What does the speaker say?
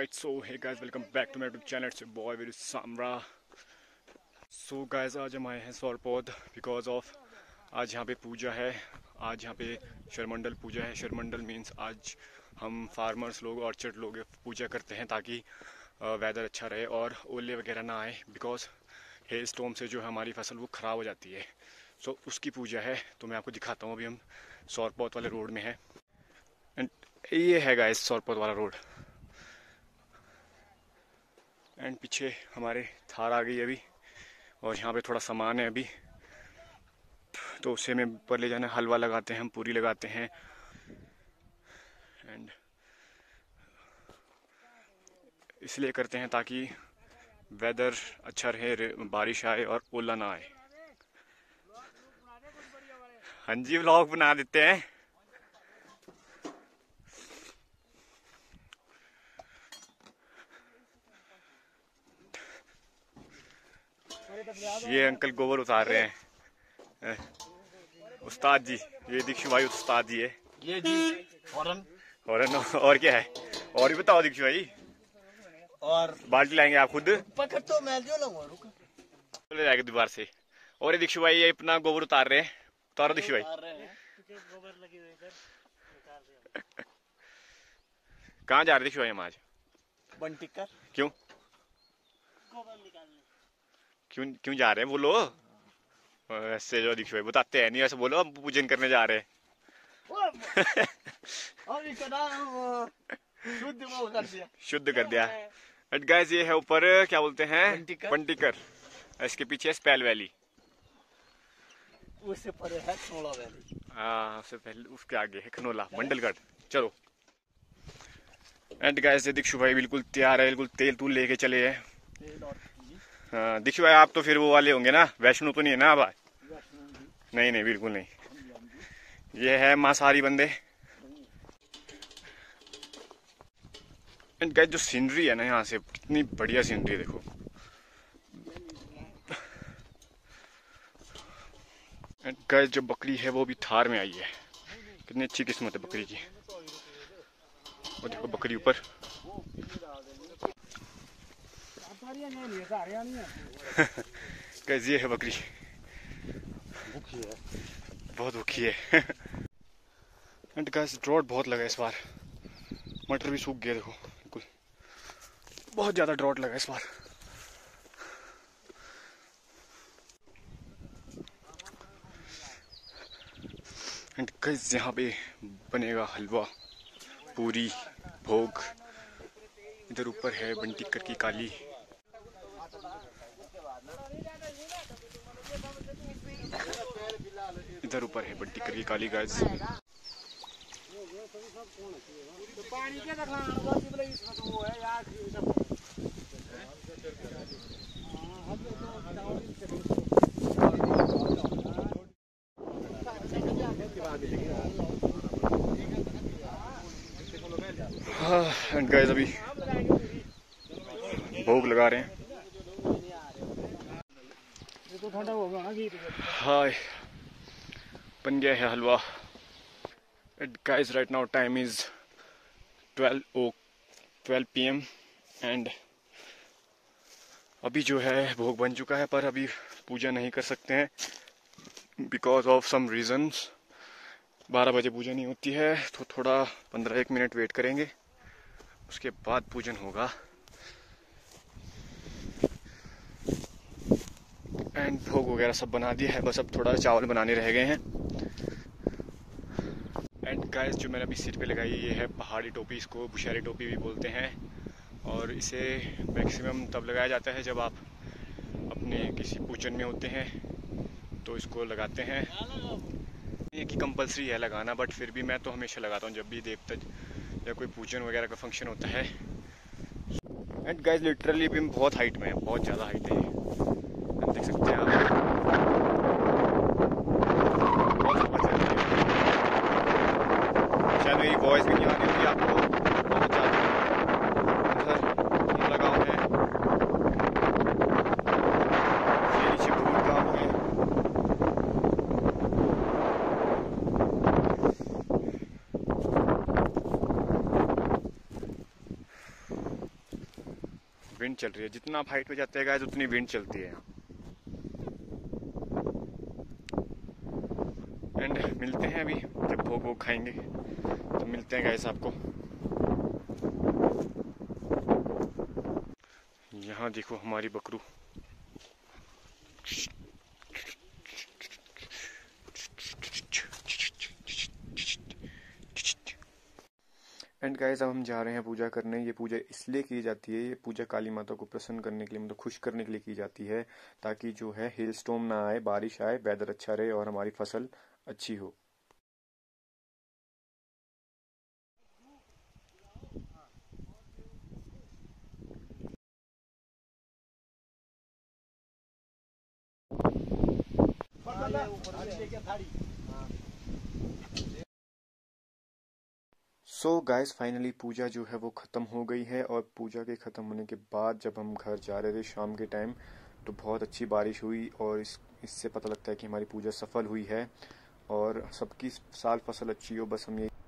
Alright, so hey guys, welcome back to my YouTube channel. It's your boy with Samra. So guys, आज हम आए हैं सौरपौध because of आज यहाँ पे पूजा है। आज यहाँ पे शरमंडल पूजा है। शरमंडल मीन्स आज हम फार्मर्स लोग ऑर्चर्ड लोग पूजा करते हैं ताकि वेदर अच्छा रहे और ओले वगैरह ना आए, बिकॉज हेल स्टॉर्म से जो हमारी फसल वो ख़राब हो जाती है। सो उसकी पूजा है, तो मैं आपको दिखाता हूँ। अभी हम सौरपौध वाले रोड में हैं एंड ये है गाइस सौरपौध वाला रोड। एंड पीछे हमारे थार आ गई अभी, और यहाँ पे थोड़ा सामान है अभी, तो उसे हमें ऊपर ले जाना। हलवा लगाते हैं हम, पूरी लगाते हैं एंड इसलिए करते हैं ताकि वेदर अच्छा रहे, बारिश आए और ओला ना आए। हाँ जी, व्लॉग बना देते हैं। ये अंकल गोबर उतार रहे हैं। उस्ताद जी, ये दीक्षु भाई उस्ताद जी है। ये जी हॉर्न और क्या है? और भी बताओ दीक्षु भाई। और बाल्टी लाएंगे आप खुद? पकड़ तो मैं जो लूंगा, रुक ले जाएगा दीवार से। और ये दीक्षु भाई ये अपना गोबर उतार रहे हैं। उतारो दीक्षु भाई। कहाँ जा रहे दीक्षु भाई हम आज? बंटिकर। क्यों क्यों क्यों जा रहे हैं बोलो? ऐसे जो दीक्षु भाई बताते हैं नहीं, ऐसे बोलो हम पूजन करने जा रहे हैं। शुद्ध कर दिया। बट गाइस ये है ऊपर क्या बोलते हैं? बंटिकर। इसके पीछे स्पेल वैली, उससे परे है खनोला वैली। हाँ, उससे पहले उसके आगे है खनोला मंडलगढ़। चलो एंड गाइस ये दीक्षु भाई बिल्कुल तैयार है, बिल्कुल तेल तूल लेके चले हैं। हाँ दीक्षु भाई, आप तो फिर वो वाले होंगे ना, वैष्णो तो नहीं है ना भाई? नहीं नहीं, बिल्कुल नहीं। ये है मांसाहारी बंदे। एंड गाइस जो सीनरी है ना यहाँ से, कितनी बढ़िया सीनरी है, देखो। एंड गाइस जो बकरी है वो भी थार में आई है। कितनी अच्छी किस्मत है बकरी की। वो देखो बकरी ऊपर। गाइस ये है बकरी, भूखी है, बहुत भूखी है। एंड गाइस ड्रॉट बहुत लगा इस बार, मटर भी सूख गया, देखो बिल्कुल बहुत ज्यादा ड्रॉट लगा इस बार। एंड गाइस यहाँ पे बनेगा हलवा, पूरी, भोग। इधर ऊपर है बंटिकर की काली। इधर ऊपर है बंटिकर की काली गाइस। एंड गाइस अभी भोग लगा रहे हैं। हाय, बन गया है हलवा। And guys right now time is 12 PM and अभी जो है भोग बन चुका है, पर अभी पूजा नहीं कर सकते हैं बिकॉज ऑफ सम रीजंस। 12 बजे पूजा नहीं होती है, तो थोड़ा 15-1 मिनट वेट करेंगे, उसके बाद पूजन होगा। एंड भोग वगैरह सब बना दिया है, बस अब थोड़ा चावल बनाने रह गए हैं। एंड गाइस जो मैंने अभी सिर पे लगाई ये है पहाड़ी टोपी, इसको बुशहरी टोपी भी बोलते हैं, और इसे मैक्सिमम तब लगाया जाता है जब आप अपने किसी पूजन में होते हैं तो इसको लगाते हैं। ये कि कंपलसरी है लगाना, बट फिर भी मैं तो हमेशा लगाता हूँ जब भी देवता या कोई पूजन वगैरह का फंक्शन होता है। एंड गाइस लिटरली भी बहुत हाइट में है, बहुत ज़्यादा हाइट है, देख सकते हैं आप। बहुत हवा चल रही है, शायद मेरी वॉइस भी नहीं आ रही होगी आपको। बहुत ज़्यादा उधर लगा हुआ है, ये नीचे फूल काम है। विंड चल रही है। जितना आप हाइट पे जाते हैं गाइस उतनी विंड चलती है यहाँ। एंड मिलते हैं अभी जब भोग वोग खाएंगे तो मिलते हैं गाइस आपको। यहाँ देखो हमारी बकरू। एंड गाइस अब हम जा रहे हैं पूजा करने। ये पूजा इसलिए की जाती है, ये पूजा काली माता को प्रसन्न करने के लिए, मतलब खुश करने के लिए की जाती है, ताकि जो है हेल स्टॉर्म ना आए, बारिश आए, वेदर अच्छा रहे और हमारी फसल अच्छी हो। सो गाइस फाइनली पूजा जो है वो ख़त्म हो गई है। और पूजा के ख़त्म होने के बाद जब हम घर जा रहे थे शाम के टाइम, तो बहुत अच्छी बारिश हुई और इससे पता लगता है कि हमारी पूजा सफल हुई है और सबकी साल फसल अच्छी हो, बस हम ये